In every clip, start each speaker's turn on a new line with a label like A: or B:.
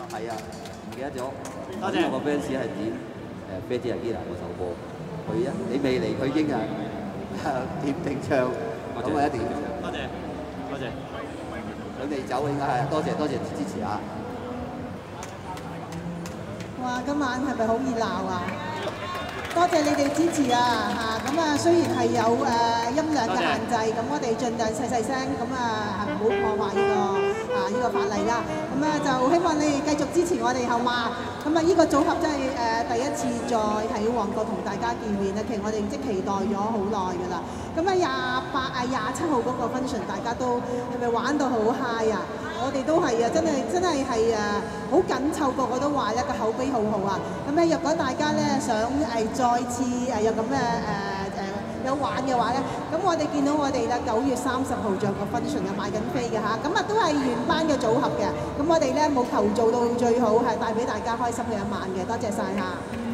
A: 係啊，唔記得咗。
B: 多謝。
A: 我個 fans 係點《飛天人基拿》嗰首歌，你未嚟，佢已經點定唱，咁啊一定要唱。
B: 多謝，多謝。
A: 佢未走應該係，多謝支持啊！
C: 哇！今晚係咪好熱鬧啊？多謝你哋支持啊！咁啊，雖然係有音量嘅限制，咁我哋盡量細聲，咁啊唔好破壞呢個法例啦。咁啊就希望你哋繼續支持我哋後嘛。咁啊呢個組合真係第一次再喺旺角同大家見面啦。其實我哋即係期待咗好耐㗎啦。咁啊27號嗰個 function 大家都係咪玩到好 high 啊？我哋都係啊，真係好緊湊，個個都話咧個口碑好好啊！咁咧，若果大家咧想再次有咁嘅有玩嘅話咧，咁我哋見到我哋咧9月30號仲有個 function 賣緊飛嘅嚇，咁啊都係原班嘅組合嘅，咁我哋咧冇求做到最好，係帶俾大家開心嘅一晚嘅，多謝晒嚇。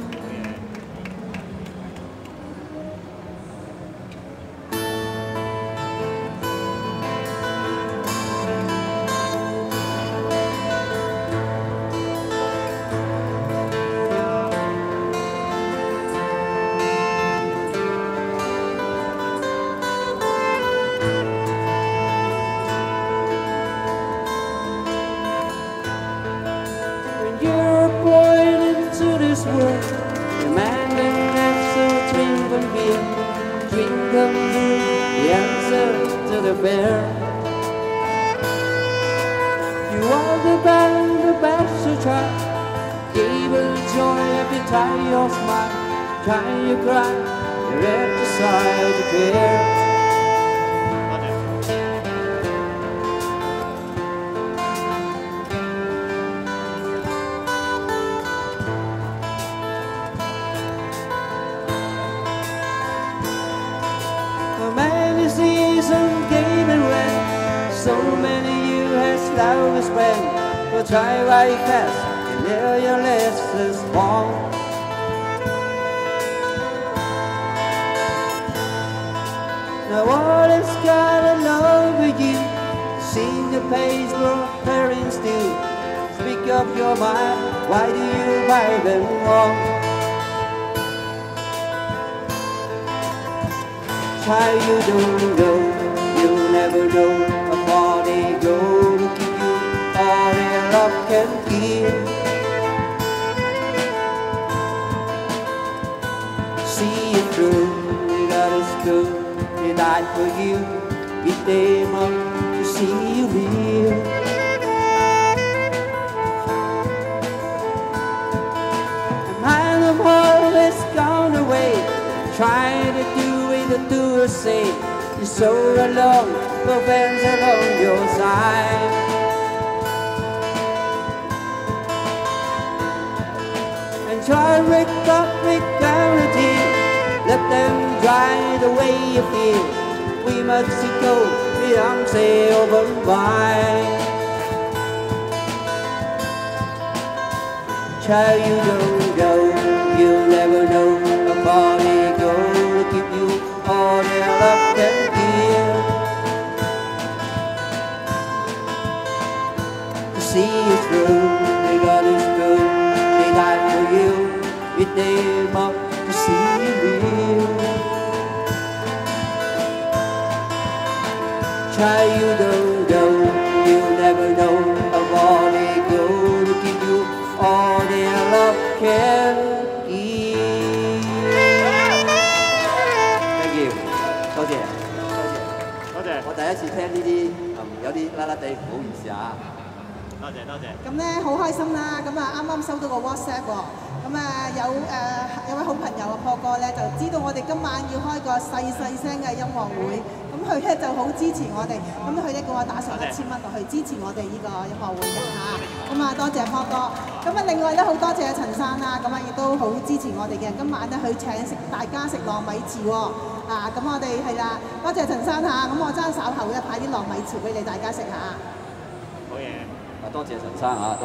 C: 今晚咧，佢請大家食糯米糍喎，咁我哋係啦，多謝陳生嚇，咁我爭稍後咧派啲糯米糍俾你大家食下。
B: 好嘢，
A: 多謝陳生嚇，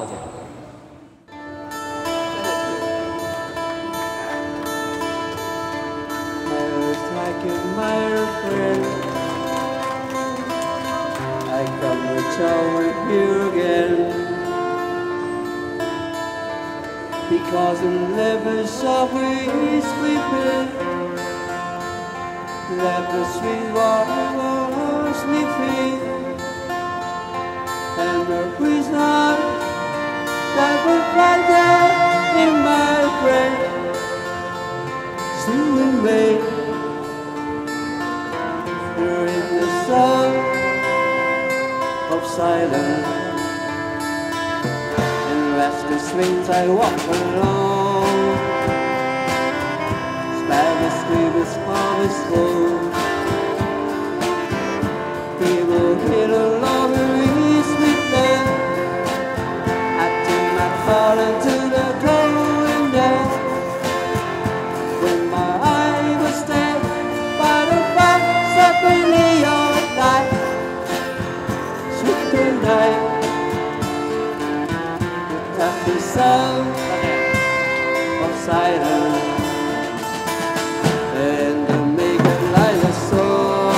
A: 多謝。I come to town with you again. Because in Lambent softly sleeping, Lambent sweet water sleeping, and the prisoner that will find there in my brain, still remain here in the sun of silence. The streets I walk along, Spanish street is always full. People hit along the reach with them. I did not fall into the cold and death. When my eye was stabbed by the box of the neon light, sweet the night. The sound of silence, and to make it like a song.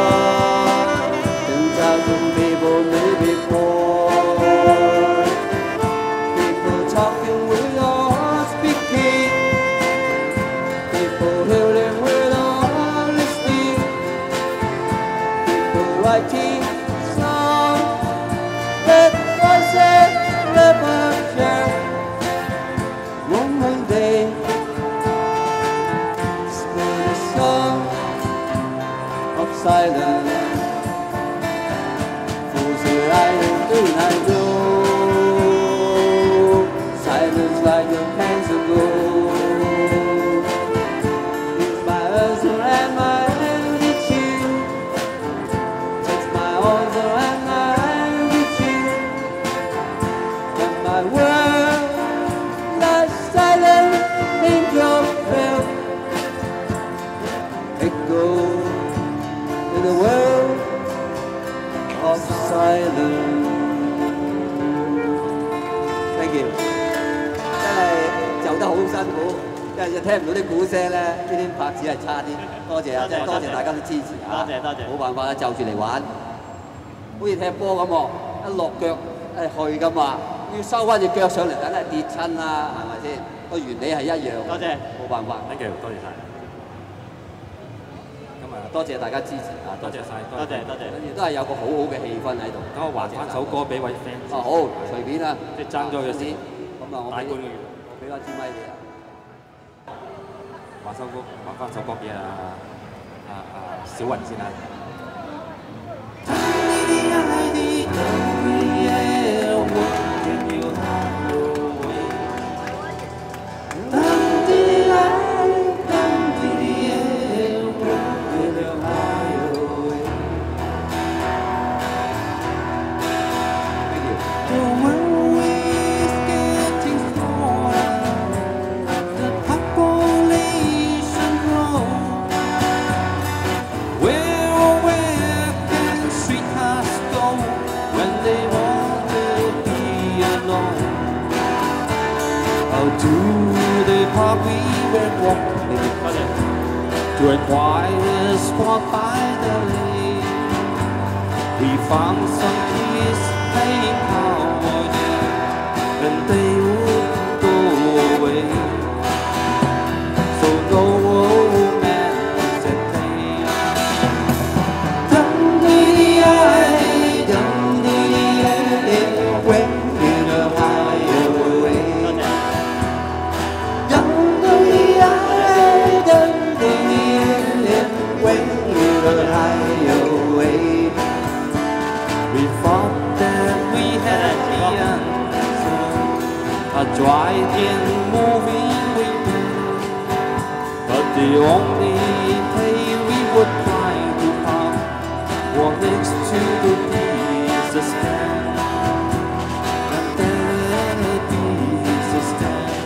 A: 10,000 people, maybe more. People talking without speaking. People hearing without listening. People writing songs that voices never share. One day, spin a song of silence. Fools who lie and do not know. Silence like your hands of gold. It's my answer and my attitude. Takes my answer and my attitude. And my world lies silent in your bell. Echo in the world of silence. Thank you。真係走得好辛苦，因為聽唔到啲鼓聲咧，呢啲拍子係差啲。多謝啊，真係多謝大家都支持啊！
B: 多謝多謝。
A: 冇辦法啦，就住嚟玩，好似踢波咁喎，一落腳係去噶嘛。要收翻隻腳上嚟，梗係跌親啦，係咪先？個原理係一樣。多謝，冇辦法。
B: Thank you，多謝晒。
A: 咁啊，多謝大家支持啊！
B: 多謝晒，多謝多謝。
A: 跟住都係有個好好嘅氣氛喺度。
B: 等我還翻首歌俾位 fans。
A: 哦，好，隨便啊。
B: 即係爭咗佢先。
A: 咁啊，我俾翻支咪你啊。
B: 還首歌，還翻首歌俾小雲先啊。
D: To inquire a spot by the lake, we found some kids playing cowboy there, and they wouldn't go away. So no old man said they, dum-dee-dee-ay, dum-dee-dee-ay, when you know highway. Dum-dee-dee-ay, dum-dee-dee-ay, when you know highway. We thought that we had the answer, a drive-in movie we did, but the only place we would try to park was next to the pizza stand, and that pizza stand.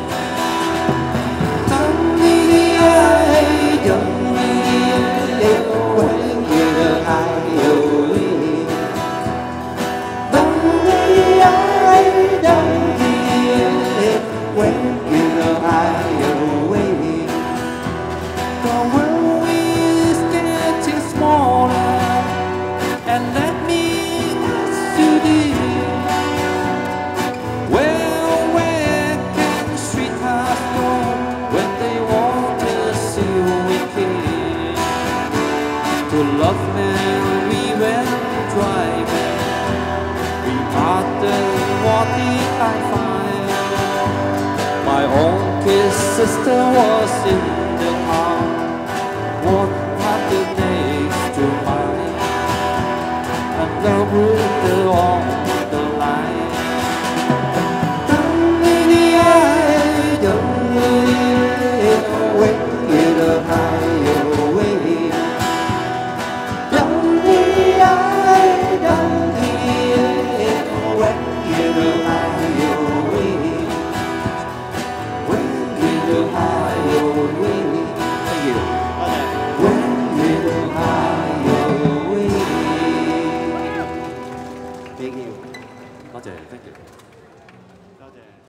D: Dum-dee-dee-ay, dum-dee-dee-ay, when you're the highway. Dum-dee-dee-ay, dum-dee-dee-ay, when you're the highway. The world what did I find? My own kid sister was in the car. What